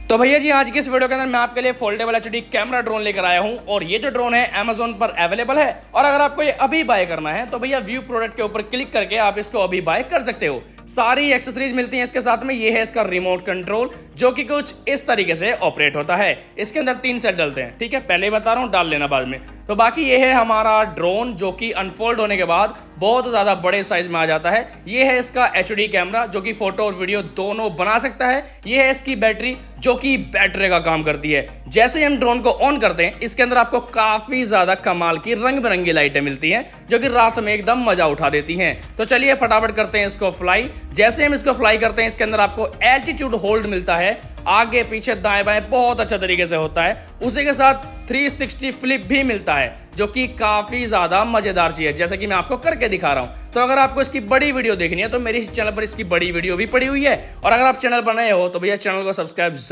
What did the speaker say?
तो भैया जी आज की इस वीडियो के अंदर मैं आपके लिए फोल्डेबल एचडी कैमरा ड्रोन लेकर आया हूं और ये जो ड्रोन है Amazon पर अवेलेबल है। और अगर आपको ये अभी बाय करना है तो भैया व्यू प्रोडक्ट के ऊपर क्लिक करके आप इसको अभी बाय कर सकते हो। सारी एक्सेसरीज मिलती हैं इसके साथ में। ये है इसका रिमोट कंट्रोल जो कि कुछ इस तरीके से ऑपरेट होता है। इसके अंदर 3 सेट डलते हैं, ठीक है, पहले ही बता रहा हूं, डाल लेना बाद में। तो बाकी ये है हमारा ड्रोन जो कि अनफोल्ड होने के बाद बहुत ज्यादा बड़े साइज में आ जाता है। ये है इसका एचडी कैमरा जो कि फोटो और वीडियो दोनों बना सकता है। ये है इसकी बैटरी जो कि बैटरी का काम करती है। जैसे ही हम ड्रोन को ऑन करते हैं इसके अंदर आपको काफी ज्यादा कमाल की रंग बिरंगी लाइटें मिलती हैं जो कि रात में एकदम मजा उठा देती हैं। तो चलिए फटाफट करते हैं इसको फ्लाई। जैसे हम इसको फ्लाई करते हैं इसके अंदर आपको एल्टीट्यूड होल्ड मिलता है, आगे पीछे दाएं बाएं बहुत अच्छा तरीके से होता है। उसी के साथ 360 फ्लिप भी मिलता है जो कि काफी ज्यादा मजेदार चीज है, जैसे कि मैं आपको करके दिखा रहा हूं। तो अगर आपको इसकी बड़ी वीडियो देखनी है तो मेरे चैनल पर इसकी बड़ी वीडियो भी पड़ी हुई है। और अगर आप चैनल पर नए हो तो भैया चैनल को सब्सक्राइब